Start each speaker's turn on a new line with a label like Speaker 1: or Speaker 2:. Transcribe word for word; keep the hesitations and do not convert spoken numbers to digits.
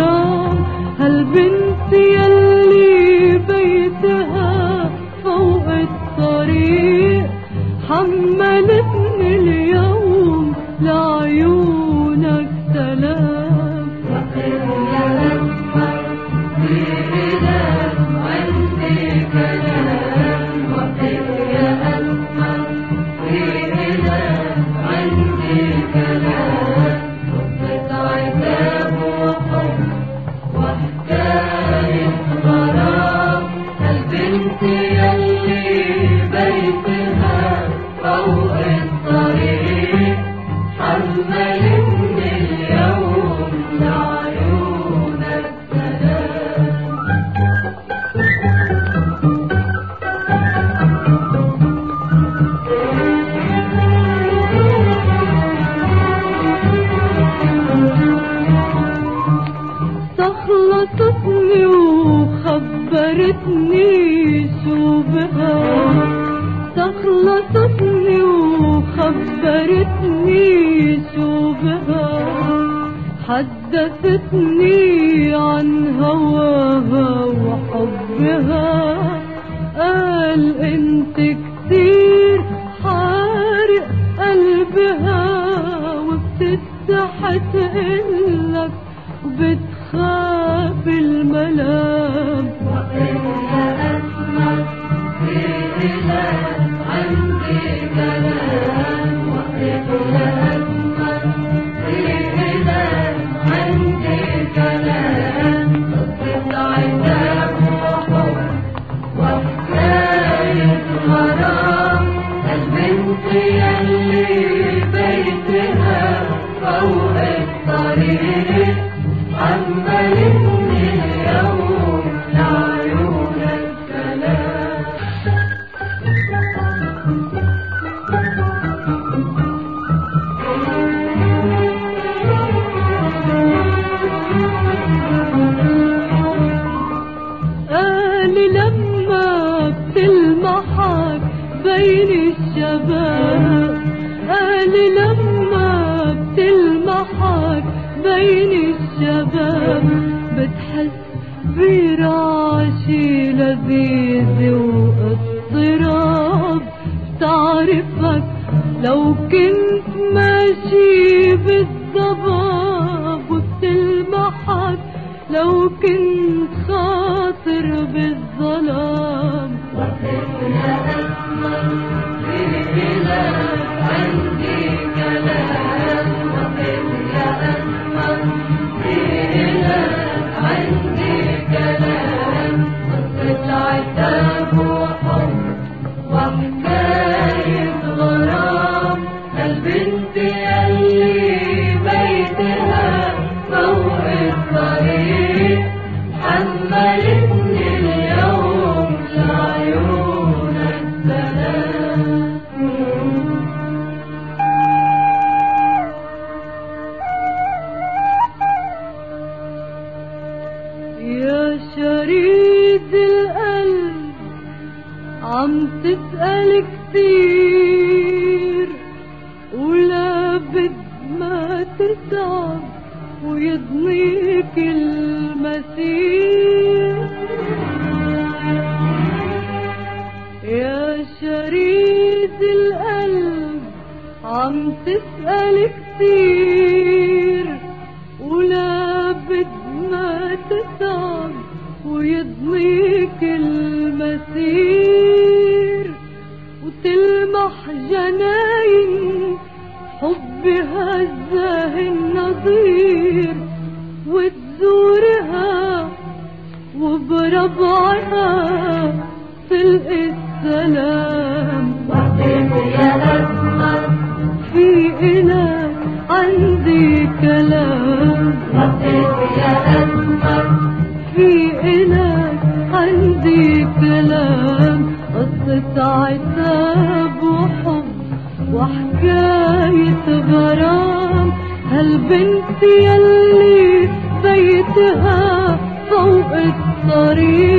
Speaker 1: اليوم، هالبنت يلي بيتها فوق الطريق حملتني اليوم لعيونك سلام.
Speaker 2: وقف يا أسمر في إله عندي كلام، وقف يا أسمر في إله عندي كلام، قصة عتاب وحب وحكاية غرام. البنت يلي بيتها فوق الطريق حملتني اليوم لعيونك سلام.
Speaker 1: استخلصتني وخبرتني شو بها، استخلصتني وخبرتني شو بها، حدثتني عن هواها وحبها، قال انت كتير حارق قلبها وبتستحي تقلك وبتخاف الملام.
Speaker 2: وقف يا أسمر في إله عندي كلام، وقف يا أسمر في إله عندي كلام، قصة عتاب وحب وحكاية غرام. البنت يلي بيتها فوق الطريق حملتني اليوم لعيونك سلام.
Speaker 1: قال لما بتلمحك بين الشباب، قال لما بتلمحك بين الشباب بتحس برعشي لذيذ واضطراب. بتعرفك لو كنت ماشي بالضباب، وبتلمحك لو كنت خاطر بالظلام.
Speaker 2: وقف يا أسمر في إله عندي كلام، وقف يا أسمر في إله عندي كلام، قصة عتاب وحب وحكاية غرام. البنت يلي بيتها فوق الطريق حملتني اليوم لعيونك سلام.
Speaker 1: يا شريد القلب عم تسأل كتير، ولا بد ما تتعب ويضنيك المسير. يا شريد القلب عم تسأل كتير، ولا بد ما تتعب ويضنيك المسير، وتلمح جناين حبها الزاهي النظير، وتزورها وبربعها تلقي السلام.
Speaker 2: وقف يا أسمر
Speaker 1: في إلك عندي كلام،
Speaker 2: وقف يا أسمر
Speaker 1: في إلك عندي كلام، قصة عتاب وحب وحكاية غرام. هالبنت يلي بيتها فوق الطريق